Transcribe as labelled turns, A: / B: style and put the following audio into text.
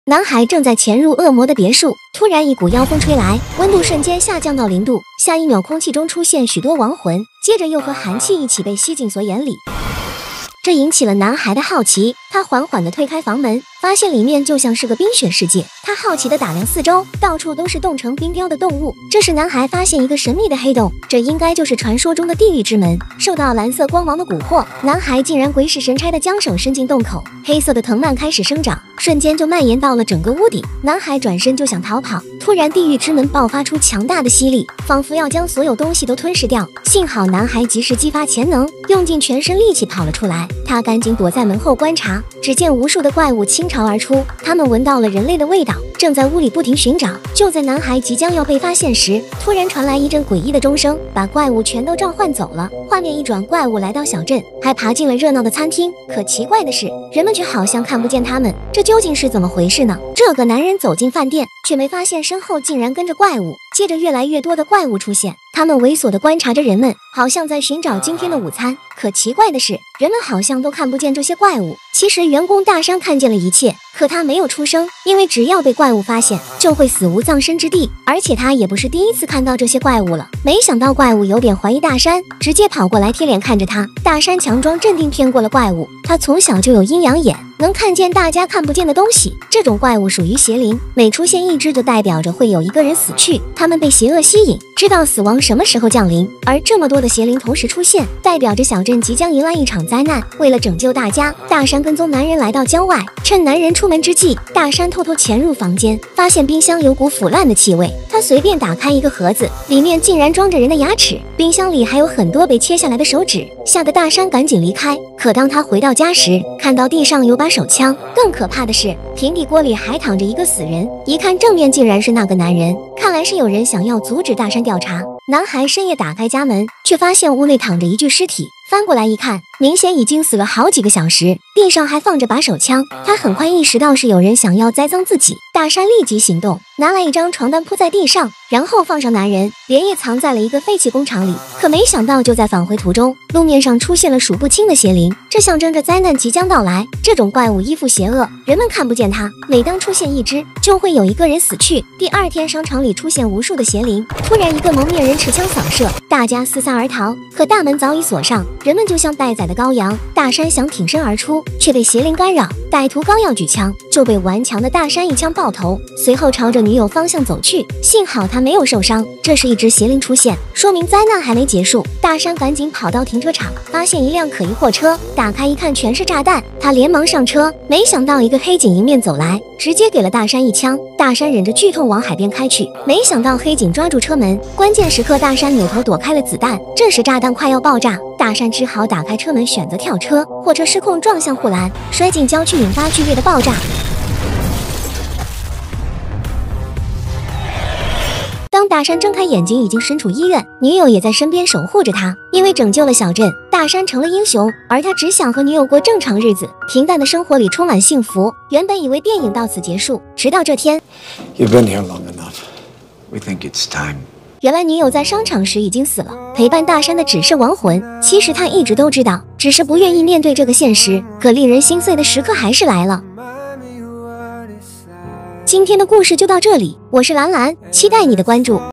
A: 男孩正在潜入恶魔的别墅，突然一股妖风吹来，温度瞬间下降到0度，下一秒空气中出现许多亡魂，接着又和寒气一起被吸进所眼里。这引起了男孩的好奇，他缓缓地推开房门，发现里面就像是个冰雪世界。他好奇地打量四周，到处都是冻成冰雕的动物。这时男孩发现一个神秘的黑洞，这应该就是传说中的地狱之门。受到蓝色光芒的蛊惑，男孩竟然鬼使神差地将手伸进洞口，黑色的藤蔓开始生长，瞬间就蔓延到了整个屋顶。男孩转身就想逃跑，突然地狱之门爆发出强大的吸力，仿佛要将所有东西都吞噬掉。幸好男孩及时激发潜能，用尽全身力气跑了出来。他赶紧躲在门后观察，只见无数的怪物倾巢而出，他们闻到了人类的味道，正在屋里不停寻找。就在男孩即将要被发现时，突然传来一阵诡异的钟声，把怪物全都召唤走了。画面一转，怪物来到小镇，还爬进了热闹的餐厅。可奇怪的是，人们却好像看不见他们，这究竟是怎么回事呢？这个男人走进饭店，却没发现身后竟然跟着怪物。接着越来越多的怪物出现，他们猥琐地观察着人们，好像在寻找今天的午餐。可奇怪的是，人们好像都看不见这些怪物。其实员工大山看见了一切，可他没有出声，因为只要被怪物发现，就会死无葬身之地。而且他也不是第一次看到这些怪物了。没想到怪物有点怀疑大山，直接跑过来贴脸看着他。大山强装镇定骗过了怪物，他从小就有阴阳眼，能看见大家看不见的东西。这种怪物属于邪灵，每出现一只就代表着会有一个人死去，他们被邪恶吸引，知道死亡什么时候降临。而这么多的邪灵同时出现，代表着小镇即将迎来一场灾难。为了拯救大家，大山跟踪男人来到郊外，趁男人出门之际，大山偷偷潜入房间，发现冰箱有股腐烂的气味。他随便打开一个盒子，里面竟然装着人的牙齿，冰箱里还有很多被切下来的手指，吓得大山赶紧离开。可当他回到家时，看到地上有把手枪，更可怕的是平底锅里还躺着一个死人，一看正面竟然是那个男人，看来是有人想要阻止大山调查。男孩深夜打开家门，却发现屋内躺着一具尸体，翻过来一看，明显已经死了好几个小时，地上还放着把手枪。他很快意识到是有人想要栽赃自己，大山立即行动，拿来一张床单铺在地上，然后放上男人，连夜藏在了一个废弃工厂里。可没想到就在返回途中，路面上出现了数不清的邪灵，这象征着灾难即将到来。这种怪物依附邪恶，人们看不见它，每当出现一只，就会有一个人死去。第二天商场里出现无数的邪灵，突然一个蒙面人持枪扫射，大家四散而逃，可大门早已锁上，人们就像待宰的羔羊。大山想挺身而出，却被邪灵干扰，歹徒刚要举枪，就被顽强的大山一枪爆头，随后朝着女友方向走去，幸好他没有受伤。这是一只邪灵出现，说明灾难还没结束。大山赶紧跑到停车场，发现一辆可疑货车，打开一看全是炸弹，他连忙上车，没想到一个黑警迎面走来，直接给了大山一枪。大山忍着剧痛往海边开去，没想到黑警抓住车门，关键时刻大山扭头躲开了子弹，这时炸弹快要爆炸，大山只好打开车门选择跳车，货车失控撞向护栏，摔进郊区，引发剧烈的爆炸。当大山睁开眼睛，已经身处医院，女友也在身边守护着他。因为拯救了小镇，大山成了英雄，而他只想和女友过正常日子，平淡的生活里充满幸福。原本以为电影到此结束，直到这天。
B: You've been here long enough. We think it's time.
A: 原来女友在商场时已经死了，陪伴大山的只是亡魂。其实他一直都知道，只是不愿意面对这个现实。可令人心碎的时刻还是来了。今天的故事就到这里，我是兰兰，期待你的关注。